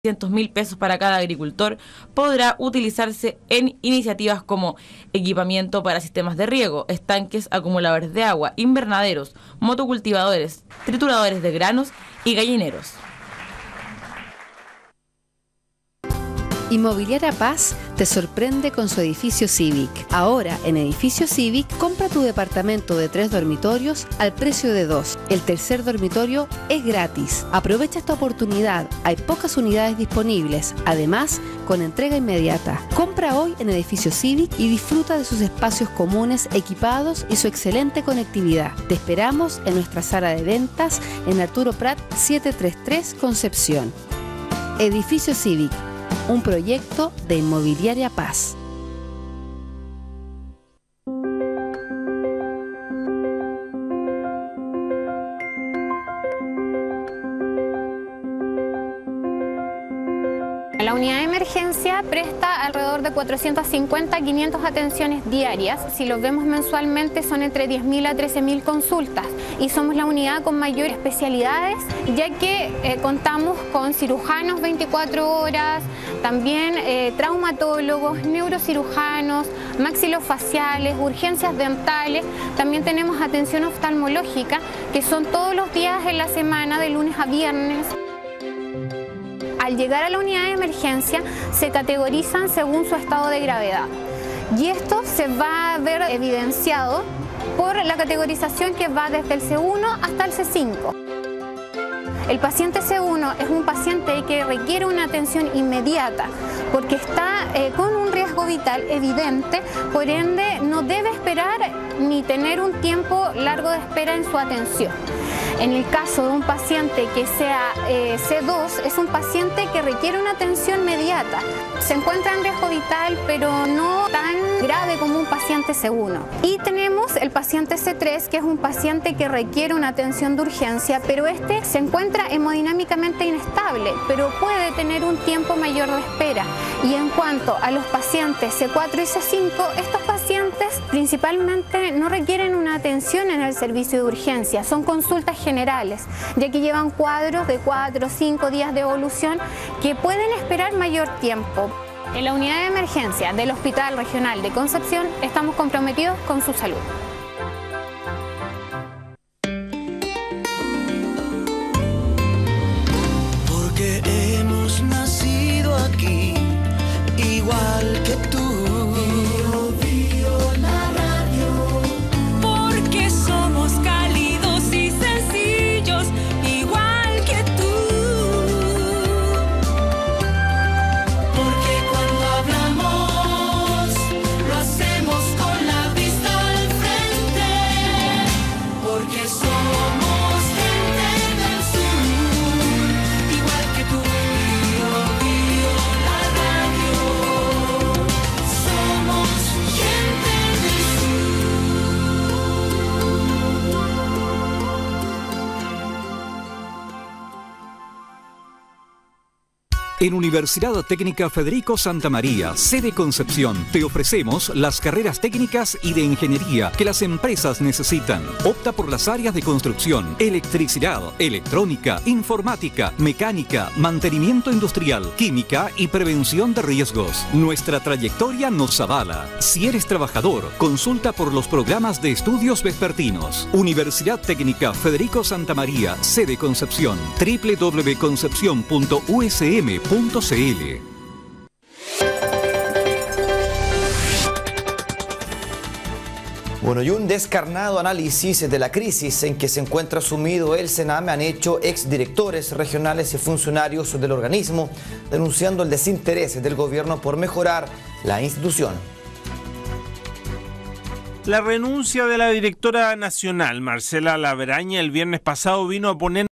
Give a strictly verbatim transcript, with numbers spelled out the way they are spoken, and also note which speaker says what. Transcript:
Speaker 1: trescientos mil pesos para cada agricultor, podrá utilizarse en iniciativas como equipamiento para sistemas de riego, estanques, acumuladores de agua, invernaderos, motocultivadores, trituradores de granos y gallineros.
Speaker 2: Inmobiliaria Paz te sorprende con su edificio Civic. Ahora, en Edificio Civic, compra tu departamento de tres dormitorios al precio de dos. El tercer dormitorio es gratis. Aprovecha esta oportunidad. Hay pocas unidades disponibles. Además, con entrega inmediata. Compra hoy en Edificio Civic y disfruta de sus espacios comunes equipados y su excelente conectividad. Te esperamos en nuestra sala de ventas en Arturo Prat setecientos treinta y tres, Concepción. Edificio Civic. Un proyecto de Inmobiliaria Paz.
Speaker 3: La unidad de emergencia presta alrededor de cuatrocientas cincuenta a quinientas atenciones diarias. Si los vemos mensualmente son entre diez mil a trece mil consultas y somos la unidad con mayor especialidades, ya que eh, contamos con cirujanos veinticuatro horas, también eh, traumatólogos, neurocirujanos, maxilofaciales, urgencias dentales, también tenemos atención oftalmológica, que son todos los días en la semana, de lunes a viernes. Al llegar a la unidad de emergencia se categorizan según su estado de gravedad y esto se va a ver evidenciado por la categorización que va desde el C uno hasta el C cinco. El paciente C uno es un paciente que requiere una atención inmediata porque está eh, con un riesgo vital evidente, por ende no debe esperar ni tener un tiempo largo de espera en su atención. En el caso de un paciente que sea eh, C dos, es un paciente que requiere una atención inmediata. Se encuentra en riesgo vital, pero no tan grave como un paciente C uno. Y tenemos el paciente C tres, que es un paciente que requiere una atención de urgencia, pero este se encuentra hemodinámicamente inestable, pero puede tener un tiempo mayor de espera. Y en cuanto a los pacientes C cuatro y C cinco, estos pacientes principalmente no requieren una atención en el servicio de urgencia, son consultas generales, ya que llevan cuadros de cuatro o cinco días de evolución que pueden esperar mayor tiempo. En la unidad de emergencia del Hospital Regional de Concepción estamos comprometidos con su salud.
Speaker 4: Porque hemos nacido aquí, igual que tú.
Speaker 5: En Universidad Técnica Federico Santa María, sede Concepción, te ofrecemos las carreras técnicas y de ingeniería que las empresas necesitan. Opta por las áreas de construcción, electricidad, electrónica, informática, mecánica, mantenimiento industrial, química y prevención de riesgos. Nuestra trayectoria nos avala. Si eres trabajador, consulta por los programas de estudios vespertinos. Universidad Técnica Federico Santa María, sede Concepción, doble u doble u doble u punto concepción punto u s m punto c l.
Speaker 6: Bueno, y un descarnado análisis de la crisis en que se encuentra sumido el Sename han hecho exdirectores regionales y funcionarios del organismo, denunciando el desinterés del gobierno por mejorar la institución.
Speaker 7: La renuncia de la directora nacional, Marcela Laveraña, el viernes pasado vino a poner